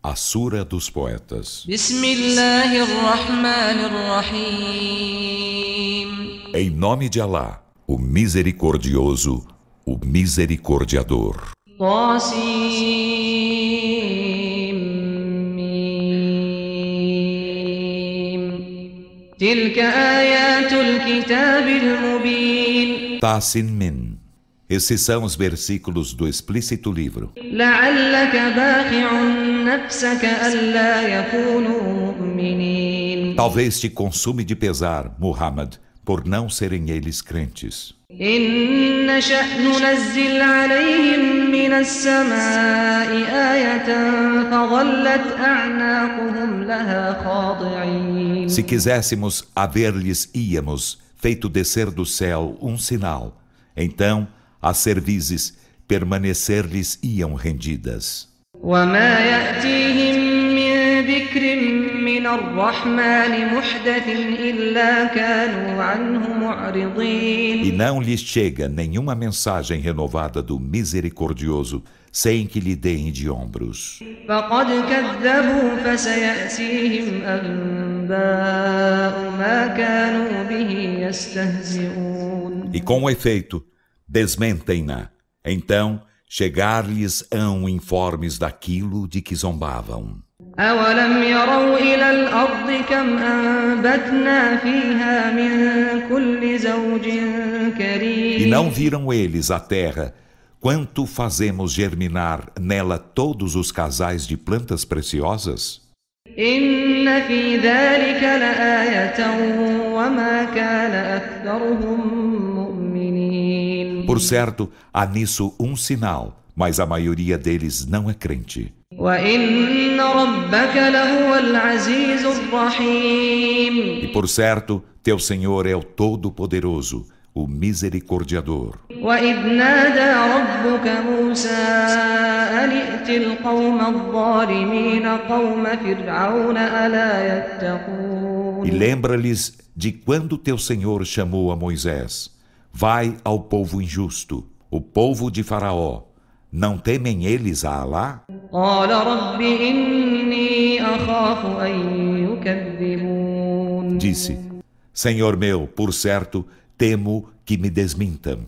a Sura dos Poetas. بسم الله الرحمن الرحيم. Em nome de Alá, o Misericordioso, o Misericordiador. تلك آيات الكتاب المبين. Tasin Min. Esses são os versículos do explícito livro. لعلك باخع نفسك ألا يكونوا مؤمنين. Talvez te consume de pesar, Muhammad, por não serem eles crentes. إن نشأ ننزل عليهم من السماء آية فظلت أعناقهم لها خاضعين. Se quiséssemos, haver-lhes íamos, feito descer do céu um sinal. Então, as cervizes permanecer-lhes iam rendidas. وما يأتيهم من ذكر من الرحمن محدث إلا كانوا عنه معرضين. E não lhes chega nenhuma mensagem renovada do Misericordioso, sem que lhe deem de ombros. فقد كذبوا فسيأتيهم أنباء ما كانوا به يستهزئون. E com efeito, desmentem-na. Então, chegar-lhes-ão informes daquilo de que zombavam. أولم يروا إلى الأرض كم أنبتنا فيها من كل زوج كريم. E não viram eles a terra, quanto fazemos germinar nela todos os casais de plantas preciosas? إن في ذلك لآية وما كان أكثرهم مؤمنين. Por certo, há nisso um sinal, mas a maioria deles não é crente. وإن ربك لهو العزيز الرحيم. E por certo, teu Senhor é o Todo-Poderoso, o Misericordiador. وإذ نادى ربك موسى أن ائت القوم الظالمين قوم فرعون ألا يتقون. E lembra-lhes de quando teu Senhor chamou a Moisés: vai ao povo injusto, o povo de Faraó. Não temem eles a Alá? قال رب إني أخاف أن يكذبون. Disse: Senhor meu, por certo, temo que me desmintam.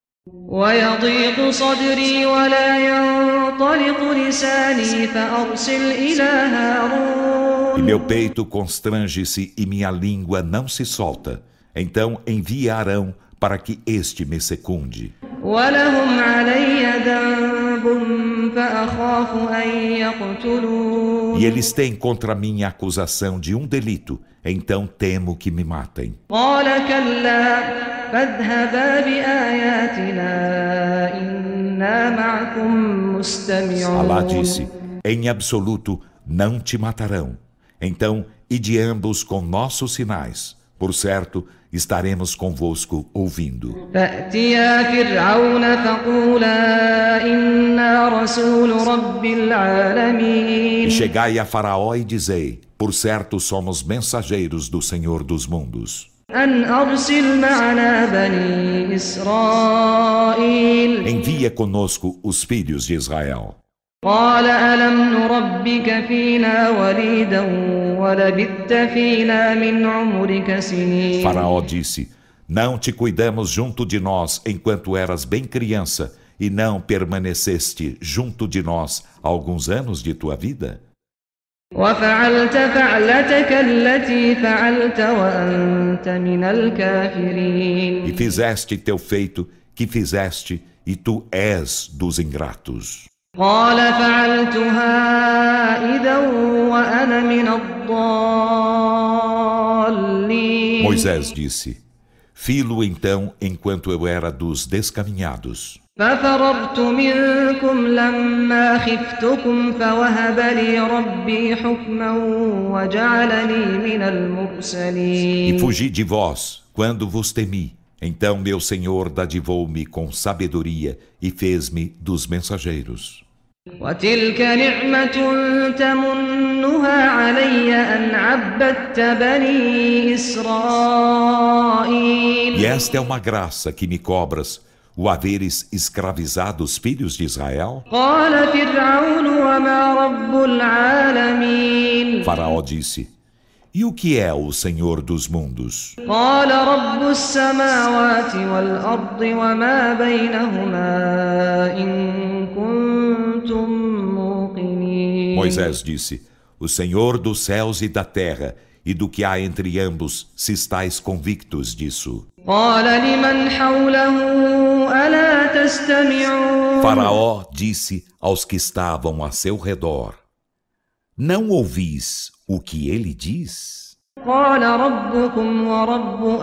ويضيق صدري ولا ينطلق لساني فأرسل إلى هارون. E meu peito constrange-se e minha língua não se solta. Então envia Arão para que este me secunde. ولهم علي ذنب فأخاف أن يقتلون. E eles têm contra mim a acusação de um delito, então temo que me matem. قال كلا فاذهبا بآياتنا إنا معكم مستمعون. Alá disse: em absoluto não te matarão. Então, ide ambos com nossos sinais. Por certo, estaremos convosco ouvindo. فأتيا فرعون فقولا إنا رسول رب العالمين. E chegai a Faraó e dizei: por certo somos mensageiros do Senhor dos mundos. أن أرسل معنا بني إسرائيل. Envia conosco os filhos de Israel. قال ألم نربك فينا وليدا ولبثت فينا من عمرك سنين. Faraó disse: não te cuidamos junto de nós enquanto eras bem criança, e não permaneceste junto de nós alguns anos de tua vida? وفعلت فعلتك التي فعلت وأنت من الكافرين. E fizeste teu feito que fizeste, e tu és dos ingratos. قال فعلتها إذا وأنا من الضالين. Moisés disse: fi-lo então enquanto eu era dos descaminhados. ففررت منكم لما خفتكم فوهب لي ربي حكما وجعلني من المرسلين. E fugi de vós quando vos temi. Então meu Senhor dadivou-me com sabedoria e fez-me dos mensageiros. وتلك نعمة تمنها علي أن عبدت بني إسرائيل. E esta é uma graça que me cobras, o haveres escravizado os filhos de Israel? قال فرعون وما رب العالمين Faraó disse: E o que é o Senhor dos mundos? قال رب السماوات والأرض وما بينهما إن كنتم موقنين Moisés disse: O Senhor dos céus e da terra, e do que há entre ambos, se estáis convictos disso. قال لمن حوله ألا تستمعون Faraó disse aos que estavam a seu redor: Não ouvis o que ele diz? قال ربكم ورب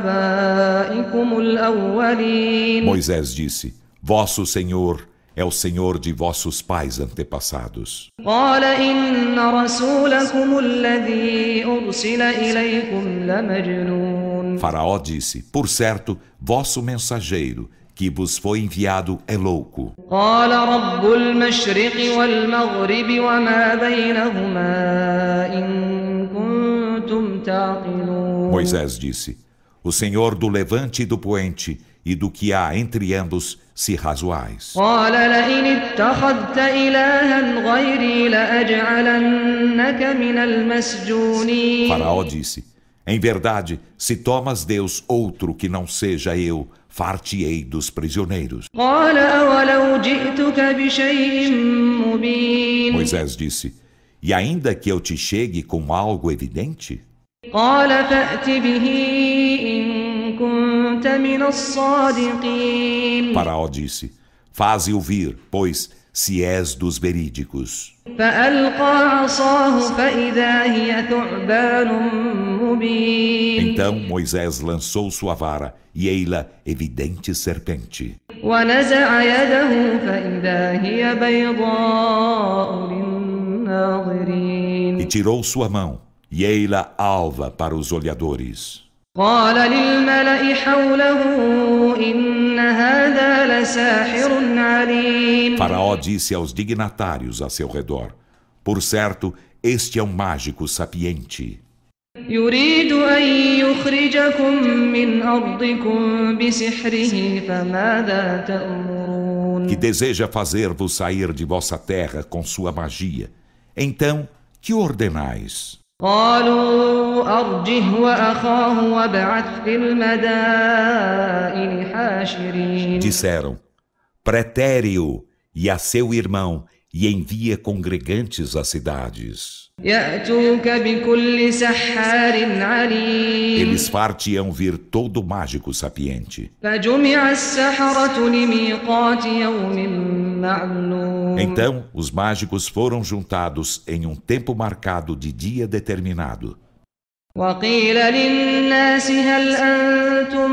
آبائكم الأولين Moisés disse: Vosso Senhor é o Senhor de vossos pais antepassados. قال إن رسولكم الذي أرسل إليكم لمجنون Faraó disse: Por certo, vosso mensageiro que vos foi enviado é louco. قال رب المشرق والمغرب وما بينهما إن كنتم تعقلون Moisés disse: O Senhor do levante e do poente, e do que há entre ambos, se razoais. قال لئن اتخذت إلها غيري لأجعلنك من المسجونين Faraó disse: Em verdade, se tomas Deus outro que não seja eu, far-te-ei dos prisioneiros. قال أولو جئتك بشيء مبين Moisés disse: E ainda que eu te chegue com algo evidente? قال فأت به إن كنت من الصادقين Faraó disse: Faze-o vir, pois, se és dos verídicos. فألقى عصاه فإذا هي ثعبان مبين Então Moisés lançou sua vara, e ei-la evidente serpente. ونزع يده فإذا هي بيضاء للناظرين E tirou sua mão, e ei-la alva para os olhadores. قال للملأ حوله إن هذا لساحر عليم Faraó disse aos dignatários a seu redor: Por certo, este é um mágico sapiente, يريد أن يخرجكم من أرضكم بسحره فماذا تأمرون que deseja fazer-vos sair de vossa terra com sua magia. Então, que ordenais? قالوا أرجه وأخاه وابعث في المدائن حاشرين Disseram: Pretere-o e a seu irmão, e envia congregantes às cidades. يأتوك بكل سحار عليم Eles far-te-ão vir todo mágico sapiente. فجمع السحرة لميقات يوم معلوم Então, os mágicos foram juntados em um tempo marcado de dia determinado. وقيل للناس هل أنتم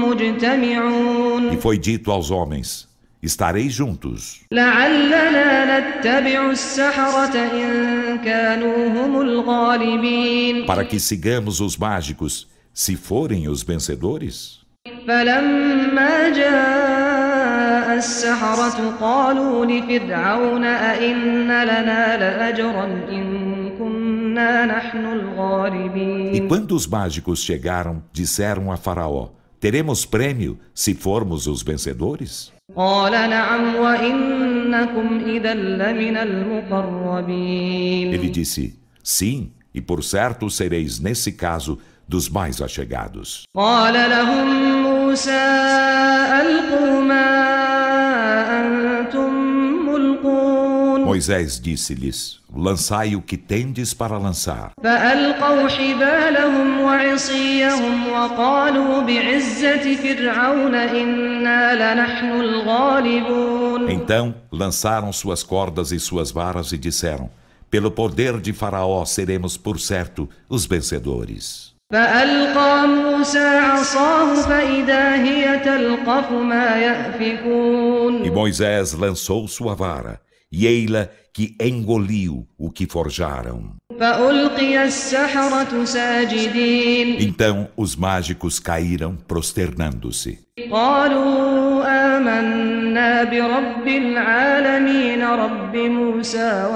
مجتمعون E foi dito aos homens: Estareis juntos, لعلنا نتبع السحرة إن كانوا هم الغالبين para que sigamos os mágicos, se forem os vencedores? فلما جاء السحرة قالوا لفرعون أئن لنا لأجرا إن كنا نحن E الغالبين quando os mágicos chegaram, disseram a Faraó: Teremos prêmio se formos os vencedores? قال نعم وإنكم إذا لمن المقربين Ele disse: Sim, e por certo sereis nesse caso dos mais achegados. قال لهم موسى ألقوا ما أنتم ملقون Moisés disse-lhes: Lançai o que tendes para lançar. فألقوا حبالهم وعصيهم وقالوا بعزة فرعون إنا لنحن الغالبون Então lançaram suas cordas e suas varas e disseram: Pelo poder de Faraó seremos por certo os vencedores. فألقى موسى عصاه فإذا هي تلقف ما يأفكون E Moisés lançou sua vara, e ei-la que engoliu o que forjaram. فألقي السحرة ساجدين Então os mágicos caíram prosternando-se. قالوا آمنا برب العالمين رب موسى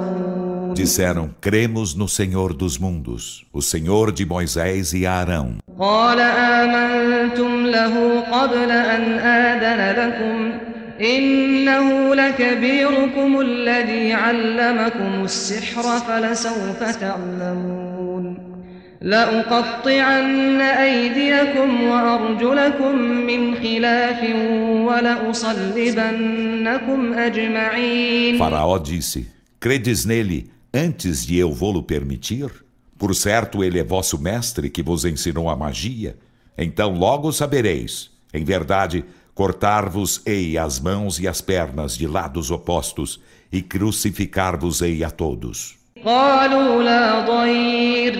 وهارون Disseram: Cremos no Senhor dos mundos, o Senhor de Moisés e Arão. قال آمنتم له قبل أن آذن لكم إنه لكبيركم الذي علمكم السحر فلسوف تعلمون لأقطعن أيديكم وأرجلكم من خلاف ولأصلبنكم أجمعين. Faraó disse: Credes nele antes de eu vô-lo permitir? Por certo, ele é vosso mestre que vos ensinou a magia. Então logo sabereis. Em verdade, cortar-vos-ei as mãos e as pernas de lados opostos e crucificar-vos-ei a todos. قالوا لا ضير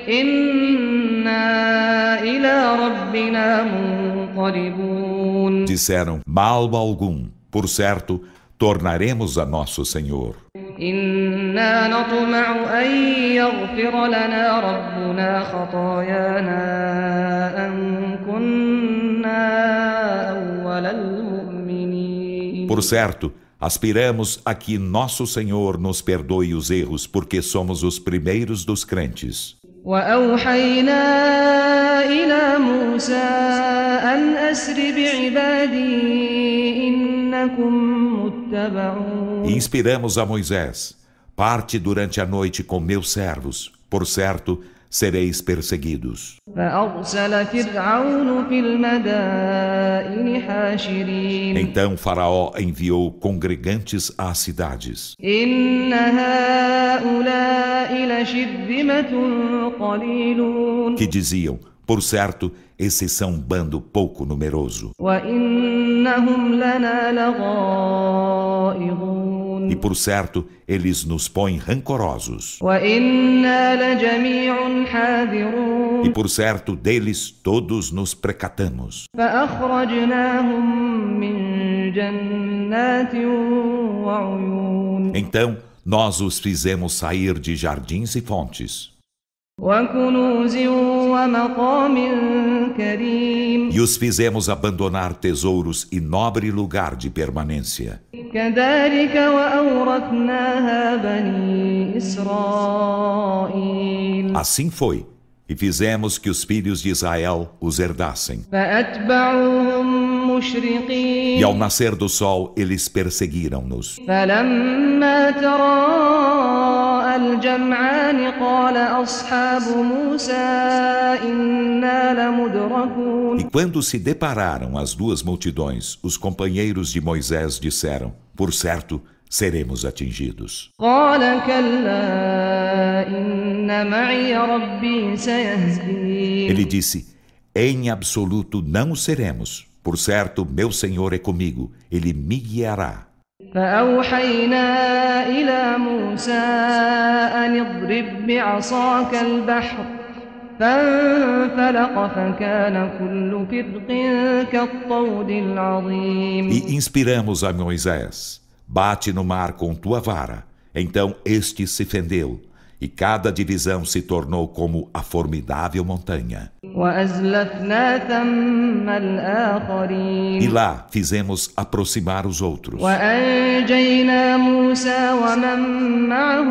إنا إلى ربنا منقلبون. Disseram: Mal algum, por certo, tornaremos a nosso Senhor. إنا نطمع أن يغفر لنا ربنا خطايانا أن كنا أول المؤمنين. Por certo, aspiramos a que nosso Senhor nos perdoe os erros, porque somos os primeiros dos crentes. وأوحينا إلى موسى أن أسر بعبادي إنكم متبعون. E inspiramos a Moisés: Parte durante a noite com meus servos, por certo, sereis perseguidos. فأرسل فرعون في المدائن حاشرين. Então Faraó enviou congregantes às cidades. إن هؤلاء لشرذمة قليلون. Que diziam: Por certo, esses são um bando pouco numeroso. وإنهم لنا لغائظون. E por certo, eles nos põem rancorosos. وإنا لجميع حاذرون. E por certo, deles todos nos precatamos. فأخرجناهم من جنات وعيون. Então, nós os fizemos sair de jardins e fontes. وكنوز ومقام كريم. E os fizemos abandonar tesouros e nobre lugar de permanência. كذلك وأورثناها بني إسرائيل. Assim foi, e fizemos que os filhos de Israel os herdassem. فأتبعوهم مشرقين. E ao nascer do sol, eles perseguiram-nos. فلما تراءى الجمعان قال أصحاب موسى إنا لمدركون. E quando se depararam as duas multidões, os companheiros de Moisés disseram: Por certo, seremos atingidos. قال كلا إن معي ربي سيهدين. Ele disse: Em absoluto não o seremos. Por certo, meu Senhor é comigo, ele me guiará. فأوحينا إلى موسى أن اضرب بعصاك البحر فانفلق فكان كل فرق كالطود العظيم. E inspiramos a Moisés: Bate no mar com tua vara. Então este se fendeu, e cada divisão se tornou como a formidável montanha. وأزلفنا ثم E الآخرين. lá fizemos aproximar os outros. وأنجينا موسى ومن معه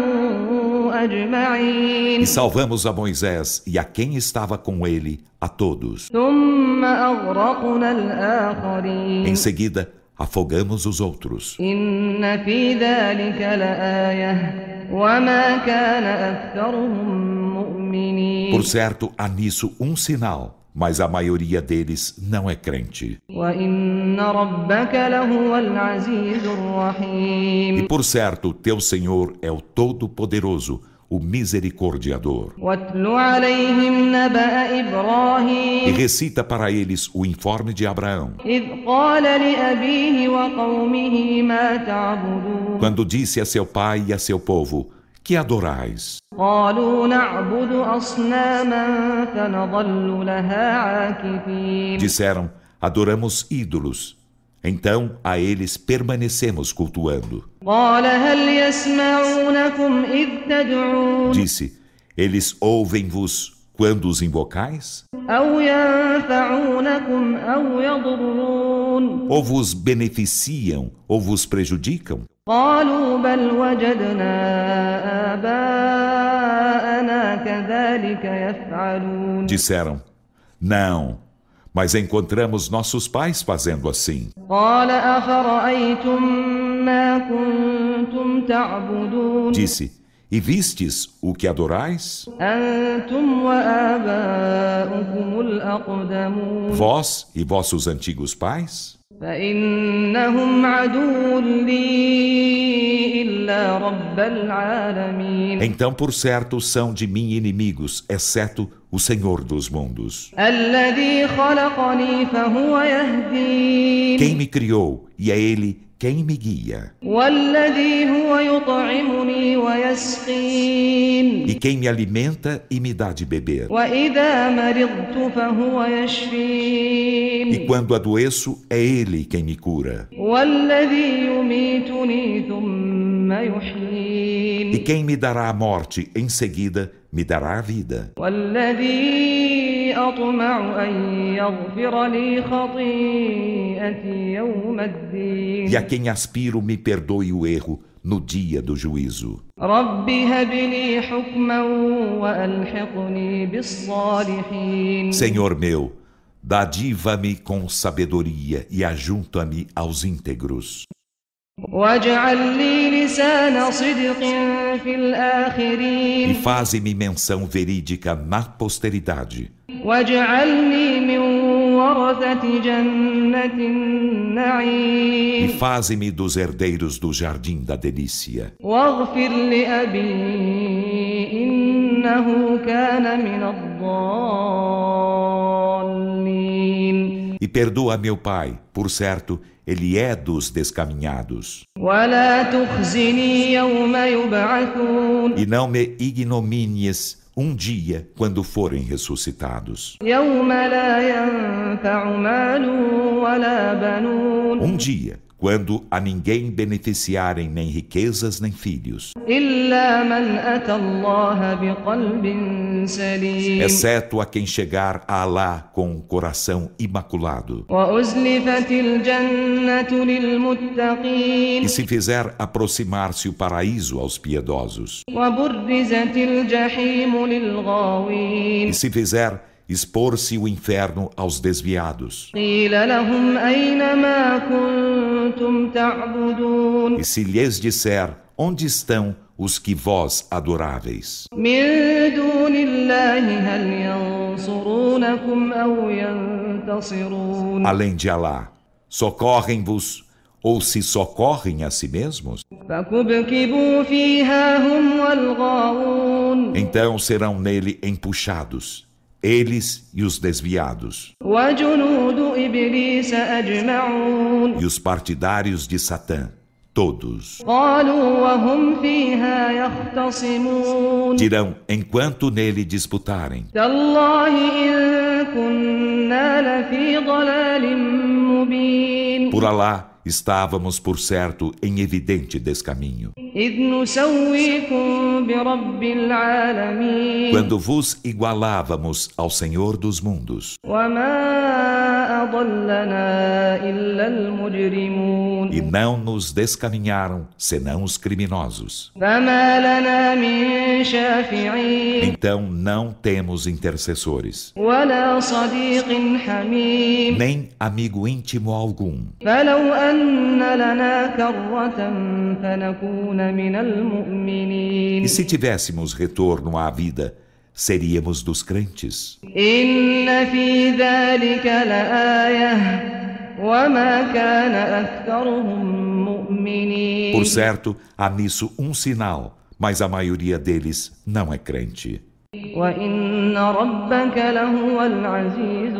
أجمعين. E salvamos a Moisés e a quem estava com ele, a todos. ثم أغرقنا الآخرين. Em seguida, afogamos os outros. إن في ذلك لآية وما كان أكثرهم مؤمنين. Por certo, há nisso um sinal, mas a maioria deles não é crente. وإن ربك لهو العزيز E الرحيم. por certo, teu Senhor é o Todo-Poderoso, o Misericordiador. واتل عليهم نبأ E إبراهيم recita para eles o informe de Abraão, إذ قال لأبيه وقومه ما تعبدون. quando disse a seu pai e a seu povo: Que adorais? قالوا نعبد أصناما فنظل لها عاكفين. Disseram: Adoramos ídolos. Então a eles permanecemos cultuando. قال هل يسمعونكم إذ تدعون Disse: Eles ouvem-vos quando os invocais? أو ينفعونكم أو يضرون. Ou vos beneficiam, ou vos prejudicam? قالوا بل وجدنا آباءنا كذلك يفعلون. Disseram: Não, mas encontramos nossos pais fazendo assim. قال أفرأيتم ما كنتم تعبدون Disse: E vistes o que adorais? أنتم وآباؤكم الأقدمون Vós e vossos antigos pais? فإنهم عدو لي إلا رب العالمين Então, por certo, são de mim inimigos, exceto o Senhor dos mundos. الذي خلقني فهو يهدين Quem me criou, e é Ele quem me guia. والذي هو يطعمني ويسقين E quem me alimenta e me dá de beber. وإذا مرضت فهو يشفين E quando adoeço, é Ele quem me cura. والذي يميتني ثم يحيين E quem me dará a morte, em seguida, me dará a vida. والذي أطمع أن يغفر لي خطيئتي يوم الدين E a quem aspiro me perdoe o erro no dia do juízo. رب هب لي حكما وألحقني بالصالحين Senhor meu, dadiva-me com sabedoria e ajunta-me aos íntegros. واجعل لي لسان صدق في E الآخرين faze-me menção verídica na posteridade. واجعلني من ورثة جنة E النعيم faze-me dos herdeiros do jardim da delícia. واغفر لأبي إنه كان من الضالين E perdoa meu pai, por certo, ele é dos descaminhados. ولا تخزني يوم يبعثون E não me ignomínies um dia quando forem ressuscitados. يوم لا ينفع مال ولا بنون Dia quando a ninguém beneficiarem nem riquezas nem filhos, إلا من أتى الله بقلب سليم exceto a quem chegar a Alá com um coração imaculado. وأزلفت الجنة للمتقين E se fizer aproximar-se o paraíso aos piedosos, وبرزت الجحيم e للغاوين se fizer expor-se o inferno aos desviados, قيل لهم أين ما كنتم تعبدون e se lhes disser: onde estão os que vós adoráveis? من دون الله هل ينصرونكم أو ينتصرون Além de Alá, socorrem-vos ou se socorrem a si mesmos? فكبكبوا فيها هم والغاوون Então serão nele empuxados, eles e os desviados, وجنود إبليس أجمعون e os partidários de Satã, todos. قالوا وهم فيها يختصمون Dirão, enquanto nele disputarem: تالله إن كنا لفي ضلال مبين por Alá, estávamos, por certo, em evidente descaminho, إذ نسويكم برب العالمين quando vos igualávamos ao Senhor dos mundos. وما أضلنا إلا المجرمون E não nos descaminharam, senão os criminosos. فما لنا من شافعين Então não temos intercessores, ولا صديق حميم nem amigo íntimo algum. فلو أن لنا كرة فنكون من المؤمنين E se tivéssemos retorno à vida, seríamos dos crentes. إن في ذلك لآية وما كان أكثرهم مؤمنين Por certo, há nisso um sinal, mas a maioria deles não é crente. وإن ربك لهو العزيز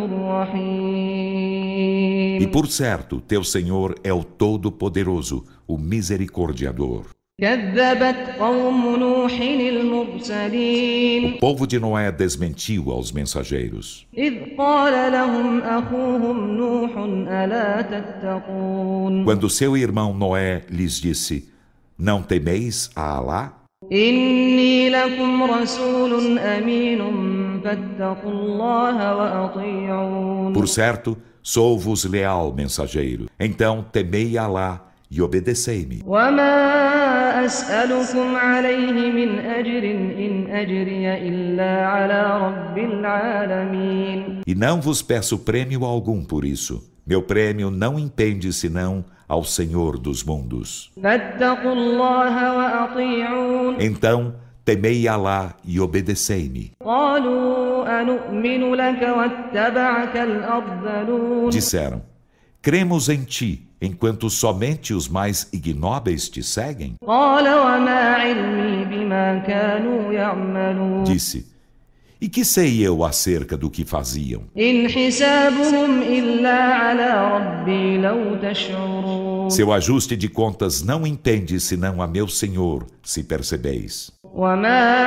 الرحيم E por certo, teu Senhor é o Todo-Poderoso, o Misericordiador. كذبت قوم نوح المرسلين O povo de Noé desmentiu aos mensageiros, إذ قال لهم أخوهم نوح ألا تتقون quando seu irmão Noé lhes disse: não temeis a Alá? إني لكم رسول أمين فاتقوا الله وأطيعون Por certo, sou-vos leal mensageiro. Então temei a Alá e obedecei-me. وما أسألكم عليه من أجر إن أجري إلا على رب العالمين. E não vos peço prêmio algum por isso. Meu prêmio não impende senão ao Senhor dos mundos. فاتقوا الله وأطيعون. Então, temei Alá e obedecei-me. قالوا أنؤمن لك واتبعك الأرذلون. Disseram, cremos em ti, enquanto somente os mais ignóbeis te seguem? قال وما علمي بما كانوا يعملون. Disse, e que sei eu acerca do que faziam? إن حسابهم إلا على ربي لو تشعرون. Seu ajuste de contas não impende senão a meu Senhor, se percebeis. وما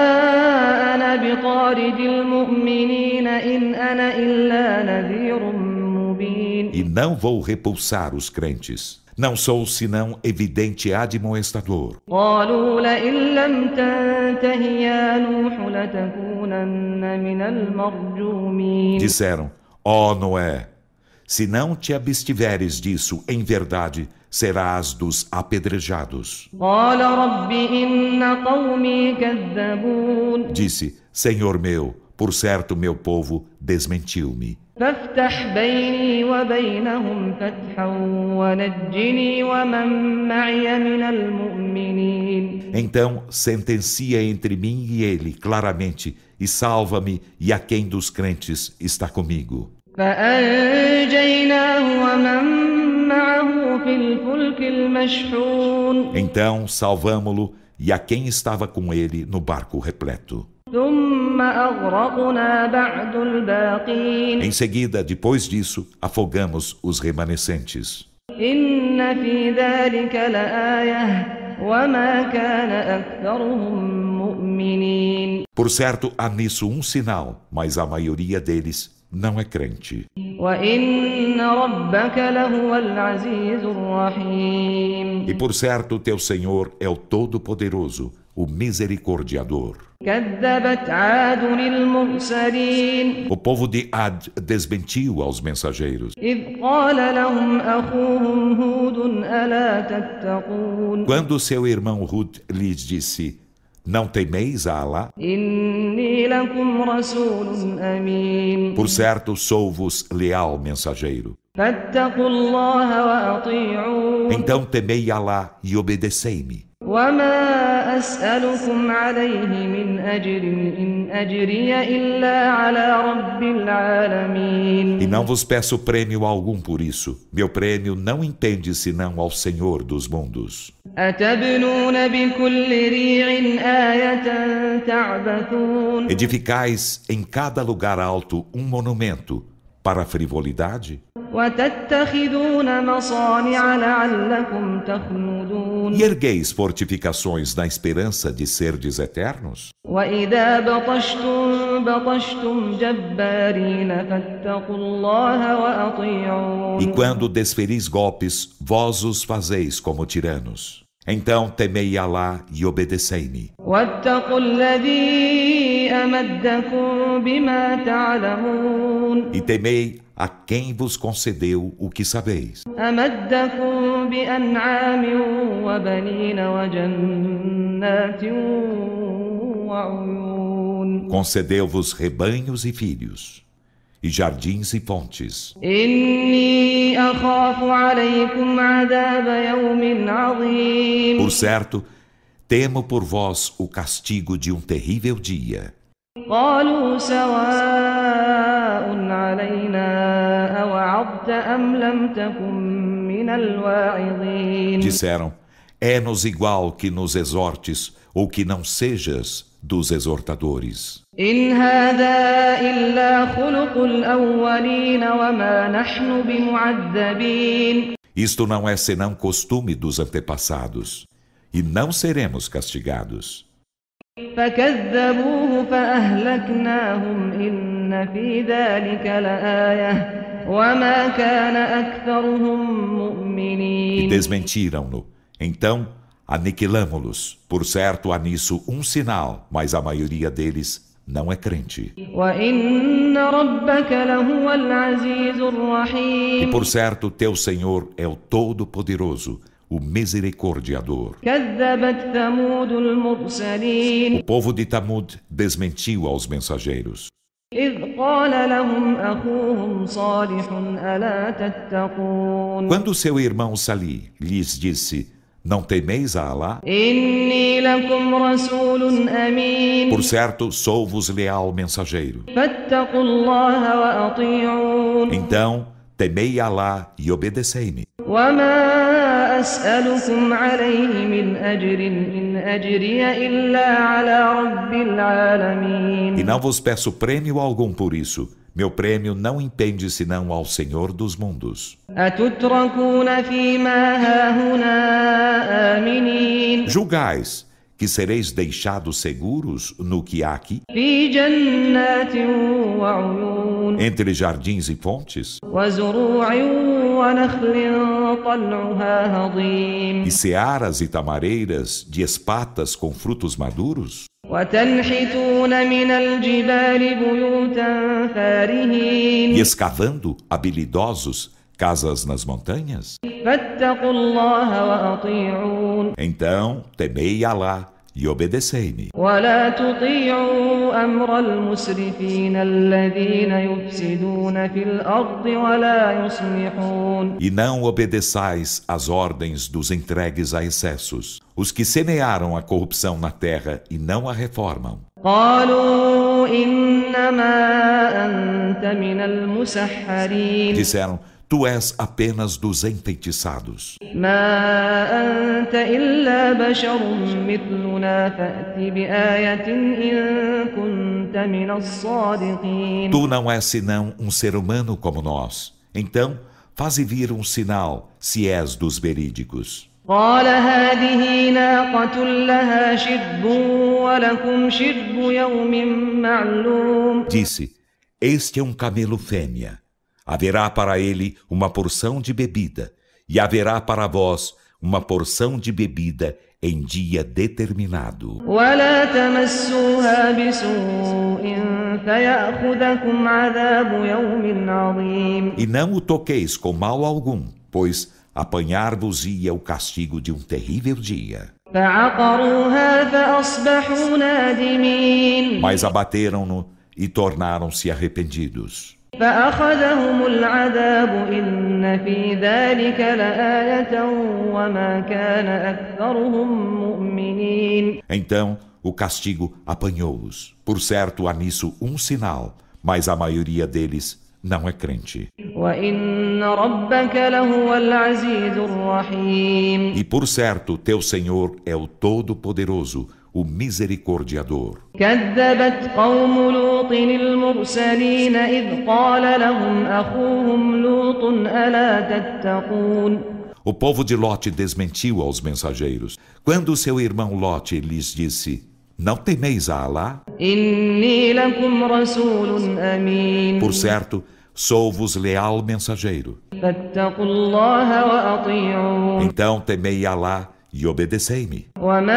أنا بطارد المؤمنين إن أنا إلا نذير مبين. E não vou repulsar os crentes. Não sou senão evidente admoestador. قالوا لئن لم تنته يا نوح لتكونن من المرجومين. Disseram, ó Noé, se não te abstiveres disso, em verdade, serás dos apedrejados. قال رب إن قومي كذبون. Disse, Senhor meu, por certo meu povo desmentiu-me. فافتح بيني وبينهم فتحا ونجني ومن معي من المؤمنين. Então sentencia entre mim e ele claramente, e salva-me, e a quem dos crentes está comigo. فأنجيناه ومن معه في الفلك المشحون. Então salvamo-lo e a quem estava com ele no barco repleto. ثم أغرقنا بعد الباقين. Em seguida, depois disso, afogamos os remanescentes. إن في ذلك لآية وما كان أكثرهم مؤمنين. Por certo, há nisso um sinal, mas a maioria deles não é crente. وإن ربك لهو العزيز الرحيم. E por certo, teu Senhor é o Todo-Poderoso, o Misericordiador. كذبت عاد المرسلين. O povo de Ad desmentiu aos mensageiros. إذ قال لهم أخوهم هود ألا تتقون. Quando seu irmão Hud lhes disse, não temeis a Alá? إني لكم رسول أمين. Por certo, sou-vos leal mensageiro. فاتقوا الله وأطيعون. Então temei Alá e obedecei-me. وما أسألكم عليه من أجر إن أجري إلا على رب العالمين. E não vos peço prêmio algum por isso. Meu prêmio não impende senão ao Senhor dos mundos. أتبنون بكل ريع آية تعبثون. Edificais em cada lugar alto um monumento para a frivolidade? وتتخذون مصانع لعلكم تخلدون. E ergueis fortificações na esperança de serdes eternos? وإذا بطشتم بطشتم جبارين فاتقوا الله وأطيعون. E quando desferis golpes, vós os fazeis como tiranos. Então temei Alá e obedecei-me. واتقوا الذي أمدكم بما تعلمون. E temei a quem vos concedeu o que sabeis. أمدكم بأنعام وبنين وجنات وعيون. Concedeu-vos rebanhos e filhos, e jardins e fontes. إني أخاف عليكم عذاب يوم عظيم. Por certo, temo por vós o castigo de um terrível dia. قالوا سواء علينا أوعظت أم لم تكن من الواعظين. Disseram, é-nos igual que nos exortes ou que não sejas dos exortadores. إن هذا إلا خلق الأولين وما نحن بمعذبين. Isto não é senão costume dos antepassados, e não seremos castigados. فكذبوه فأهلكناهم إن في ذلك لآية وما كان أكثرهم E مؤمنين. desmentiram-no. Então aniquilamo-los. Por certo, há nisso um sinal, mas a maioria deles não é crente. وإن ربك لهو العزيز E الرحيم. por certo, teu Senhor é o Todo-Poderoso, o misericordiador. كذبت ثمود المرسلين O povo de Tamud desmentiu aos mensageiros. إذ قال لهم أخوهم صالح ألا تتقون Quando seu irmão Salih lhes disse: Não temeis a Alá? إني لكم رسول أمين Por certo, sou-vos leal mensageiro. فاتقوا الله وأطيعون Então, temei Alá e obedecei-me. وما أسألكم عليه من أجر إن أجري إلا على رب العالمين E não vos peço prêmio algum por isso. Meu prêmio não impende senão ao Senhor dos mundos. أتتركون فيما هاهنا آمنين Julgais que sereis deixados seguros no que há aqui, في جنات وعيون entre jardins e fontes, وزروع ونخل طلعها هضيم e searas e tamareiras de espatas com frutos maduros? وتنحتون من الجبال بيوتا E فارهين escavando, habilidosos, casas nas montanhas? فاتقوا الله وأطيعون Então, temei Alá e obedecei-me. ولا تطيعوا أمر المسرفين الذين يفسدون في الأرض ولا يصلحون E não obedeçais às ordens dos entregues a excessos, os que semearam a corrupção na terra e não a reformam. قالوا إنما أنت من المسحرين Disseram: Tu és apenas dos enfeitiçados. ما أنت إلا بشر مثلنا فأت بآية إن كنت من الصادقين Tu não és senão um ser humano como nós. Então, faze vir um sinal, se és dos verídicos. قال هذه ناقة لها شرب ولكم شرب يوم معلوم Disse: Este é um camelo fêmea. Haverá para ele uma porção de bebida, e haverá para vós uma porção de bebida em dia determinado. ولا تمسوها بسوء فيأخذكم عذاب يوم عظيم E não o toqueis com mal algum, pois apanhar-vos-ia o castigo de um terrível dia. فعقروها فأصبحوا نادمين Mas abateram-no e tornaram-se arrependidos. فأخذهم العذاب إن في ذلك لآية وما كان أكثرهم مؤمنين Então o castigo apanhou-os. Por certo, há nisso um sinal, mas a maioria deles não é crente. وإن ربك لهو العزيز الرحيم E por certo, teu Senhor é o Todo-Poderoso, o Misericordiador. كذبت قوم لوط المرسلين إذ قال لهم أخوهم لوط ألا تتقون O povo de Lote desmentiu aos mensageiros. Quando seu irmão Lote lhes disse: Não temeis a Alá? إني لكم رسول أمين Por certo, sou-vos leal mensageiro. فاتقوا الله وأطيعون Então temei Alá e obedecei-me.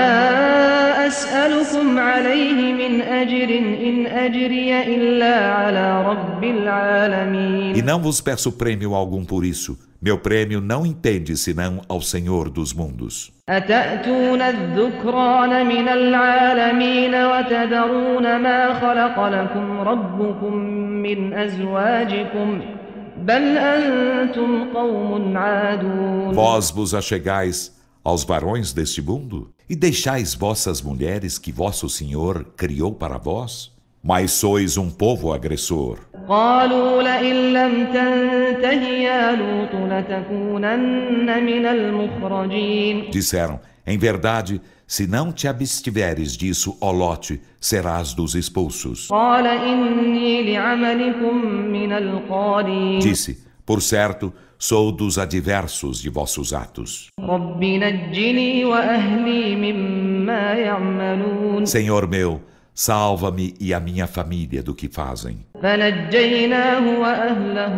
وما أسألكم عليه من أجر إن أجري إلا على رب E العالمين não vos peço prêmio algum por isso. Meu prêmio não impende senão ao Senhor dos mundos. أتأتون الذكران من العالمين وتذرون ما خلق لكم ربكم من أزواجكم بل أنتم قوم عادون Vós vos achegais aos varões deste mundo e deixais vossas mulheres que vosso Senhor criou para vós? Mas sois um povo agressor. قالوا لئن لم تنته يا لوط لتكونن من المخرجين Disseram: Em verdade, se não te abstiveres disso, ó Lote, serás dos expulsos. قال إني لعملكم من القالين Disse: Por certo, sou dos adversos de vossos atos. رب نجني وأهلي مما يعملون Senhor meu, salva-me e a minha família do que fazem. فنجيناه وأهله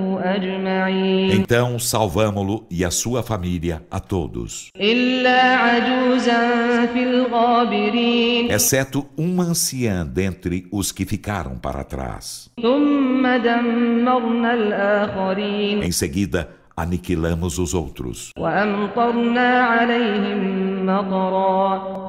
أجمعين Então salvamo-lo e a sua família a todos, إلا عجوزا في الغابرين exceto uma anciã dentre os que ficaram para trás. ثم دمرنا الآخرين Em seguida, aniquilamos os outros. وأمطرنا عليهم مطرا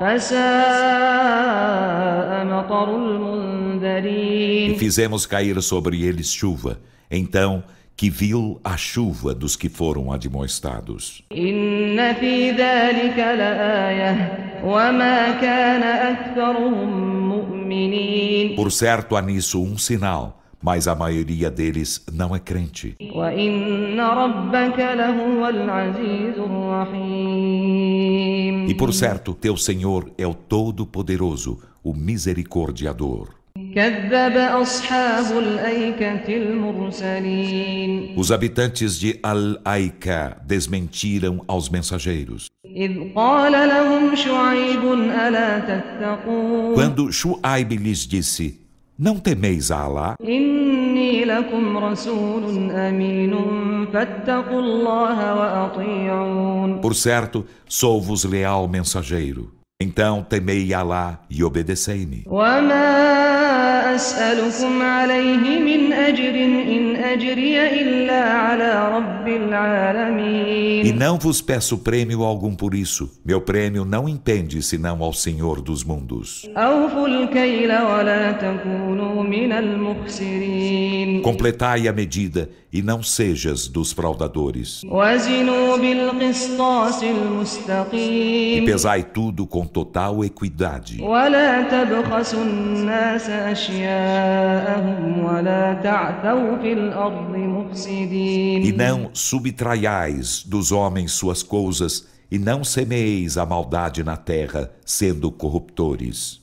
فساء مطر المنذرين. E fizemos cair sobre eles chuva. Então, que vil a chuva dos que foram admoestados. إن في ذلك لآية وما كان أكثرهم مؤمنين. Por certo, há nisso um sinal, mas a maioria deles não é crente. وإن ربك لهو العزيز الرحيم. E por certo, teu Senhor é o Todo-Poderoso, o Misericordiador. كذب أصحاب الأيكة المرسلين. Os habitantes de Al-Aika desmentiram aos mensageiros. إذ قال لهم شعيب ألا تتقون. Quando Shuaib lhes disse: Não temeis a Alá? إني لكم رسول أمين فاتقوا الله وأطيعون. Por certo, sou-vos leal mensageiro. Então temei Alá e obedecei-me. وما أسألكم عليه من أجر إن أجري إلا على رب العالمين. E não vos peço prêmio algum por isso. Meu prêmio não impende senão ao Senhor dos mundos. أوفوا الكيل ولا تكونوا من المخسرين. Completai a medida e não sejas dos fraudadores. وزنوا بالقسطاس E المستقيم. pesai tudo com total equidade. ولا تبخسوا الناس أشياءهم ولا تعثوا في الأرض مفسدين. E não subtraiais dos homens suas coisas, e não semeeis a maldade na terra, sendo corruptores.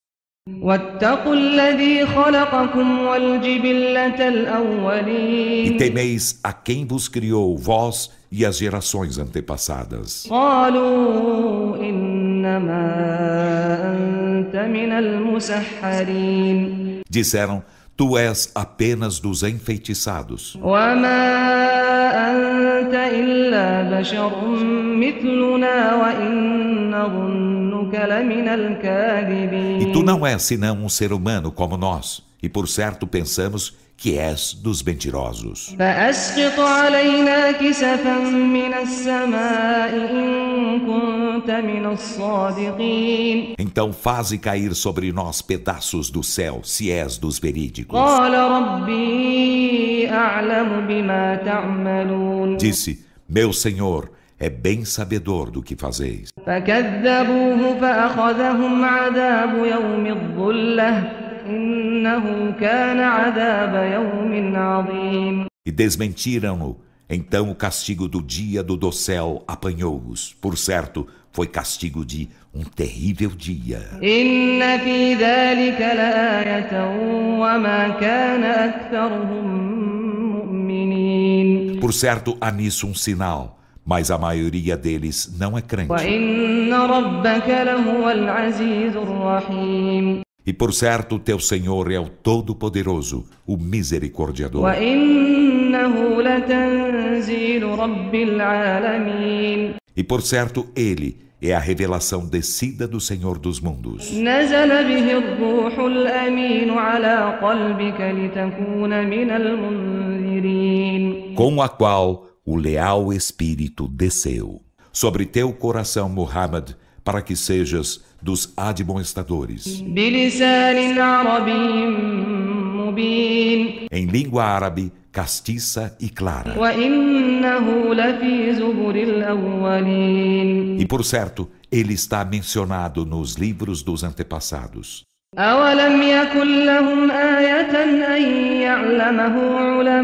واتقوا الذي خلقكم والجبلة E الأولين. temeis a quem vos criou, vós e as gerações antepassadas. قالوا إنما أنت من المسحرين. Disseram: Tu és apenas dos enfeitiçados. وما أنت إلا بشر مثلنا وإن نظنك لمن الكاذبين. E tu não és senão um ser humano como nós, e por certo pensamos que és dos mentirosos. فأسقط علينا كسفا من السماء إن كنت من الصادقين. Então faze cair sobre nós pedaços do céu, se és dos verídicos. قال ربي أعلم بما تعملون. Disse: Meu Senhor é bem sabedor do que fazeis. فكذبوه فأخذهم عذاب يوم الظلة إنه كان عذاب يوم عظيم. E desmentiram-no. Então o castigo do dia do dossel apanhou-os. Por certo, foi castigo de um terrível dia. إن في ذلك لآية وما كان أكثرهم مؤمنين. Por certo, há nisso um sinal, mas a maioria deles não é crente. وإن ربك لهو العزيز الرحيم. E por certo, teu Senhor é o Todo-Poderoso, o Misericordiador. وإنه لتنزيل رب العالمين. E por certo, Ele é a revelação descida do Senhor dos mundos, نزل به الروح الأمين على قلبك لتكون من المنذرين. com a qual o leal Espírito desceu sobre teu coração, Muhammad, para que sejas dos admoestadores. بلسان عربي مبين. Em língua árabe, castiça e clara. وإنه لفي زبر الأولين. E por certo, ele está mencionado nos livros dos antepassados. أولم يكن لهم آية أن يعلمه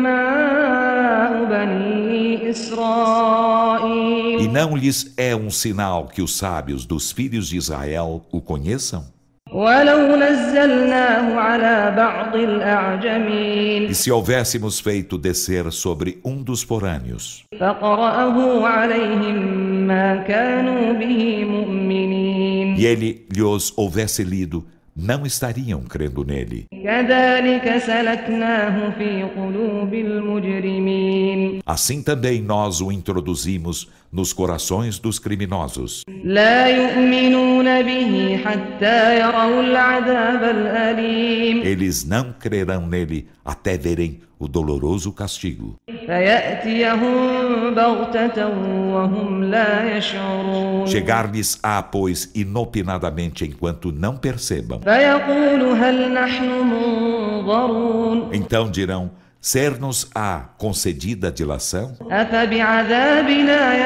علماء بني إسرائيل. E não lhes é um sinal que os sábios dos filhos de Israel o conheçam? ولو نزلناه على بعض الأعجمين E se houvéssemos feito descer sobre um dos forâneos, فقرأه عليهم ما كانوا به مؤمنين. e ele lhes houvesse lido, não estariam crendo nele. كذلك سلكناه في قلوب المجرمين. Assim também nós o introduzimos nos corações dos criminosos. لا يؤمنون به حتى يروا العذاب الأليم. Eles não crerão nele até verem o doloroso castigo. فيأتيهم بغتة وهم لا يشعرون Chegar-lhes-á, pois, inopinadamente enquanto não percebam. فيقول هل نحن منظرون Então dirão, ser-nos-á concedida a dilação? أفبعذابنا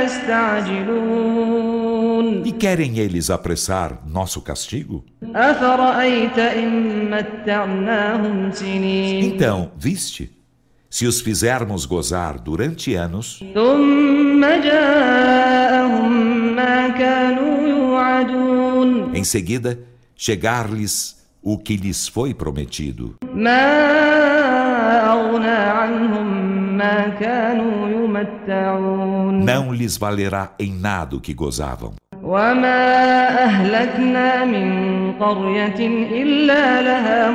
يستعجلون E querem eles apressar nosso castigo? أفرأيت إن متعناهم سنين Então, viste? Se os fizermos gozar durante anos, ثم جاءهم ما كانوا يوعدون em seguida, chegar-lhes o que lhes foi prometido. ما أغنى عنهم ما كانوا يمتعون Não lhes valerá em nada o que gozavam. وما أهلكنا من قرية إلا لها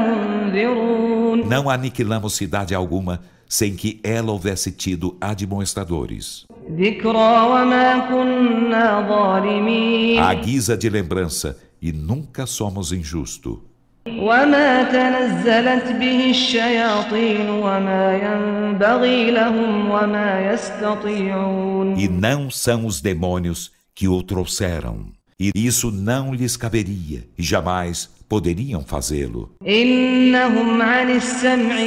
منذرون Não aniquilamos cidade alguma sem que ela houvesse tido admoestadores. ذكرى وما كنا ظالمين À guisa de lembrança, e nunca somos injustos. وما تنزلت به الشياطين وما ينبغي لهم وما يستطيعون E não são os demônios que o trouxeram. E isso não lhes caberia, e jamais poderiam fazê-lo. إنهم عن السمع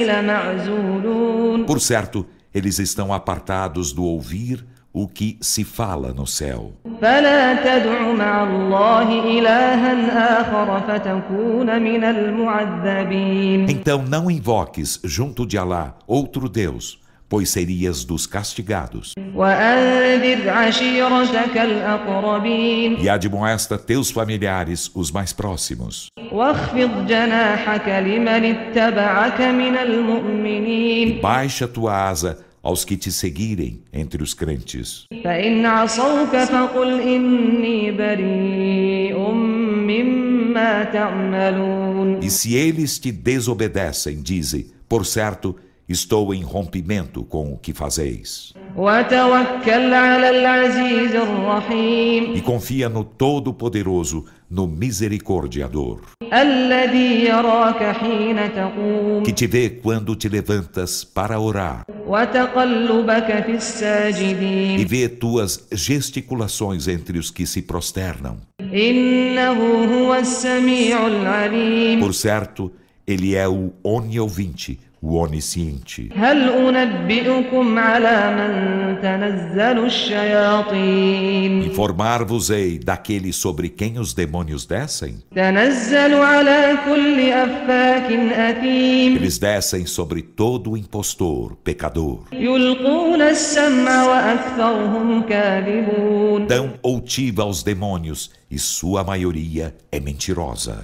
لمعزولون Por certo, eles estão apartados do ouvir o que se fala no céu. فلا تدع مع الله إلها آخر فتكون من المعذبين Então não invoques junto de Alá outro Deus, pois serias dos castigados. وأنذر عشيرتك الأقربين E admoesta teus familiares, os mais próximos. واخفض جناحك لمن اتبعك من المؤمنين Baixa tua asa aos que te seguirem entre os crentes. فإن عصوك فقل إني بريء مما تعملون E se eles te desobedecem, dize, por certo, estou em rompimento com o que fazeis. وتوكل على العزيز الرحيم E confia no Todo-Poderoso, no Misericordiador, الذي يراك حين تقوم que te vê quando te levantas para orar وتقلبك في e الساجدين vê tuas gesticulações entre os que se prosternam. إنه هو السميع العليم Por certo, ele é o oniovinte, o onisciente. هل أنبئكم على من تنزل الشياطين Informar-vos-ei daquele sobre quem os demônios descem? تنزل على كل أفاك أثيم Eles descem sobre todo impostor, pecador. يلقون السمع وأكثرهم كاذبون Dão outiva aos demônios e sua maioria é mentirosa.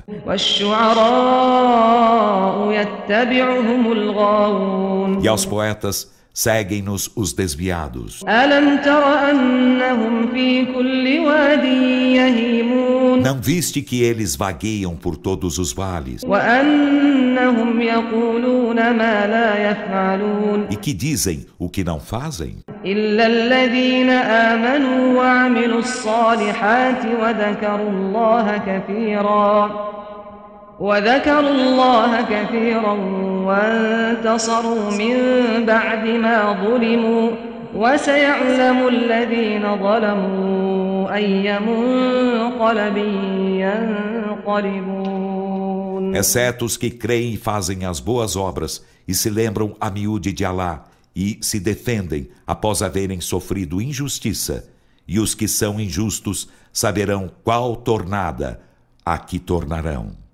والشعراء يتبعهم الغاوون E aos poetas seguem-nos os desviados. ألم تر أنهم في كل واد يهيمون Não viste que eles vagueiam por todos os vales وأنهم يقولون ما لا يفعلون e que dizem o que não fazem? إلا الذين آمنوا وعملوا الصالحات وذكروا الله كثيرا وانتصروا من بعد ما ظلموا وسيعلم الذين ظلموا أي منقلب ينقلبون Exceto os que creem e fazem as boas obras e se lembram a miúde de Alá e se defendem após haverem sofrido injustiça, e os que são injustos saberão qual tornada a que tornarão.